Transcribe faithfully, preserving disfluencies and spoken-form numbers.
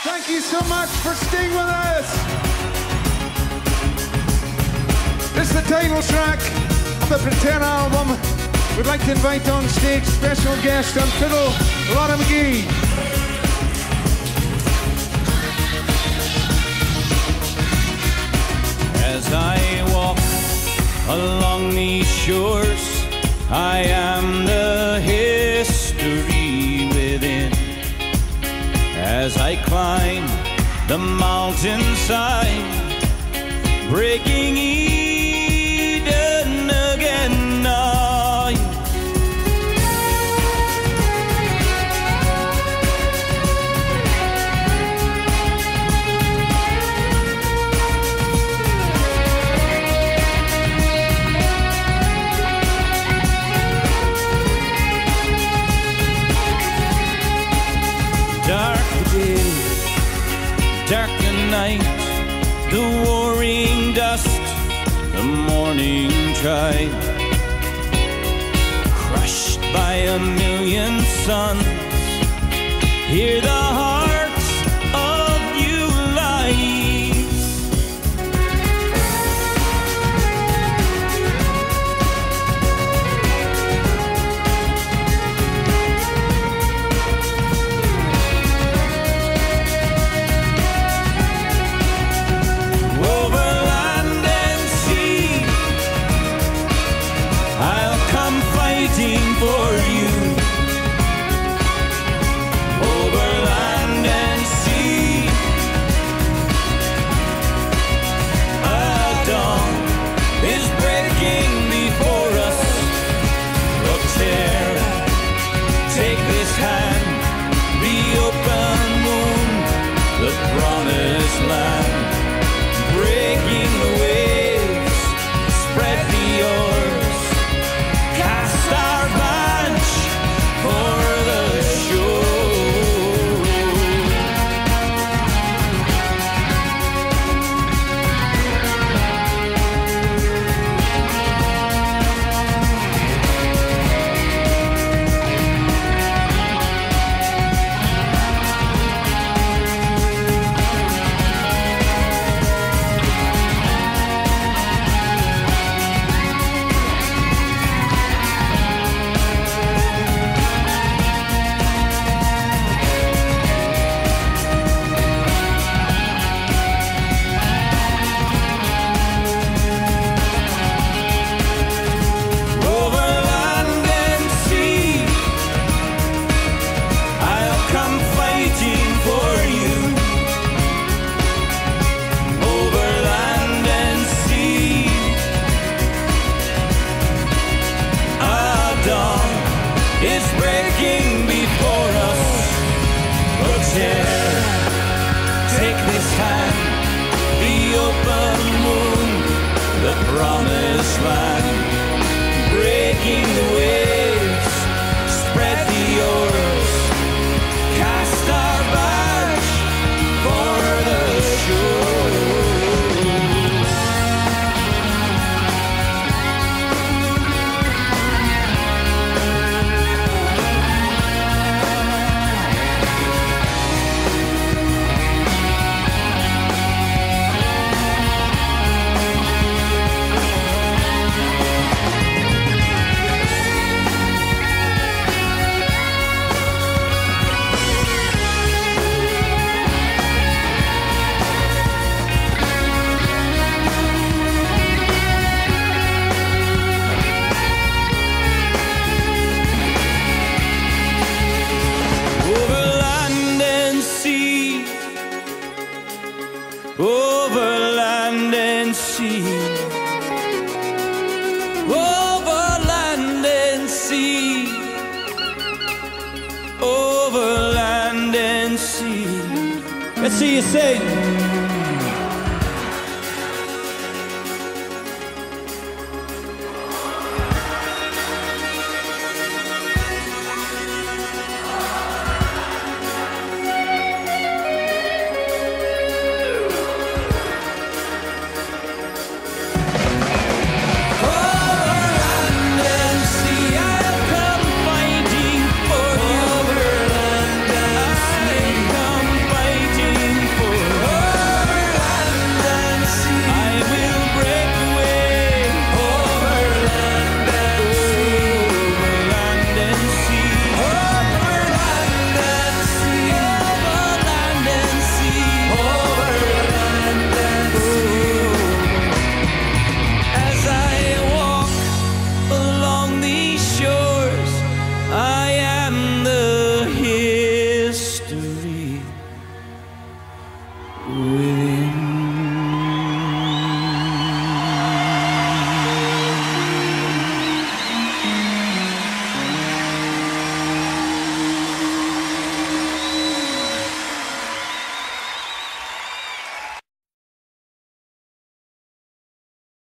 Thank you so much for staying with us. This is the title track of the Proterra album. We'd like to invite on stage special guest on fiddle, Laura McGee. As I walk along these shores, I am the history within. As I climb the mountainside, breaking Eden again now. Dark the night, the warring dust, the morning tide, crushed by a million suns. Hear the hearts of you lies. For you, over land and sea, a dawn is breaking before us. Proterra, take this hand, the open moon, the promised land, breaking the waves, spread the oars, cast our badge for the shore. It's breaking before us. Proterra, take this hand, the open moon, the promised land, breaking the waves, spread the oars, cast our badge for the shore. Over land and sea, over land and sea, over land and sea. Let's see you sing.